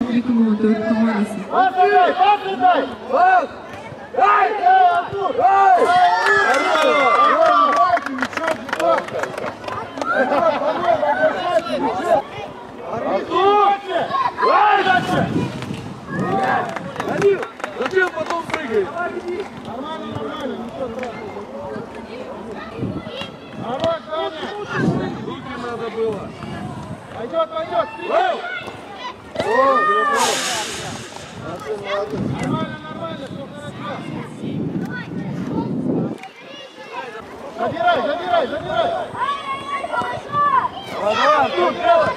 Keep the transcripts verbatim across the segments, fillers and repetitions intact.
bir komando, dört komandası. Pas дай, pas дай! Pas! Дай! Артур! Дай! Артур! Дай дальше! Данил! Зачем потом прыгаешь? Нормально, нормально, ничего страшного. Хорош, Даня! Руки надо было. Пойдет, пойдет! Нормально, нормально, все хорошо. Забирай, забирай, забирай. Давай, Артур, делай.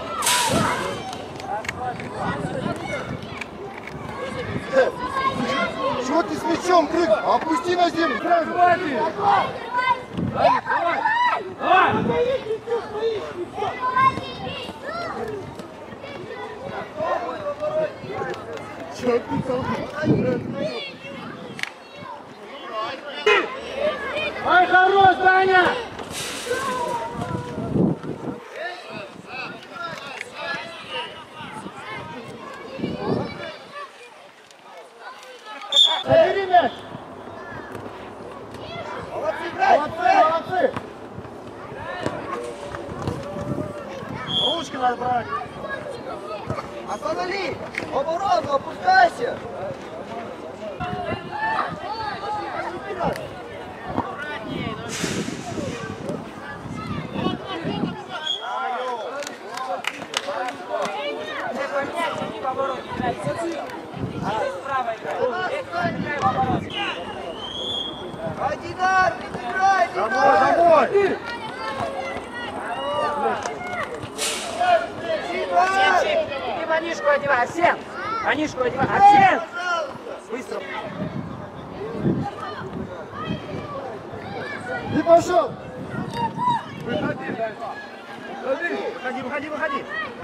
Чего ты с мячом прыгаешь? Опусти на землю. Давай, давай. Давай. Чё ты там? Ай, хорош, Даня! Забери мяч! Молодцы, молодцы, молодцы! Ручки надо брать! Останови! Оборотно, опускайся! Одинар, не играй! Домой, домой! Иди манишку одевай, Арсен! Манишку одевай, Арсен! Быстро! И пошел! Выходи, выходи, выходи, выходи!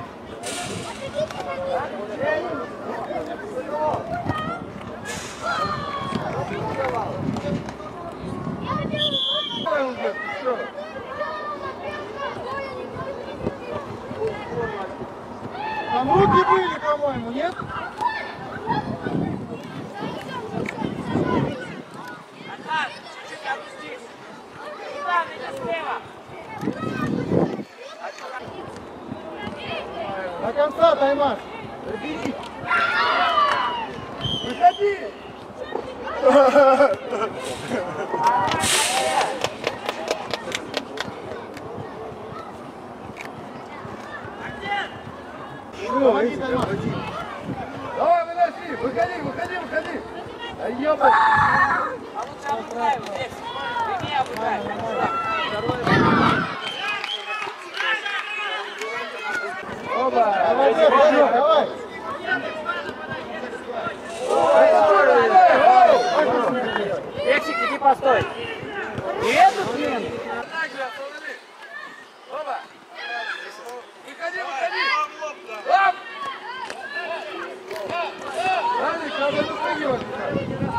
Там руки были, по-моему, нет? Ага, чуть-чуть опустись! Справа или слева? До конца, Таймаш! Бери! Выходи! Помоги, Таймаш! Давай, выноси! Выходи, выходи, выходи! Да ёбай! А лучше обыграй его, Лекс! Прими, обыграй! Оба! Давай, давай, давай! Лексик, иди постой! И эту смену! Оба! Выходи, выходи! Оп! Даник, надо выпрыгивать!